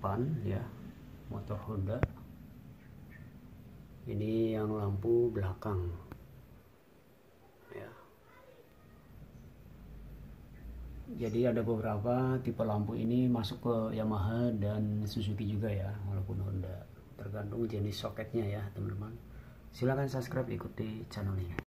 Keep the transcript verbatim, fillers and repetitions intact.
depan ya, motor Honda. Ini yang lampu belakang ya. Jadi ada beberapa tipe lampu ini masuk ke Yamaha dan Suzuki juga ya, walaupun Honda, tergantung jenis soketnya ya teman-teman. Silahkan subscribe, ikuti channel ini.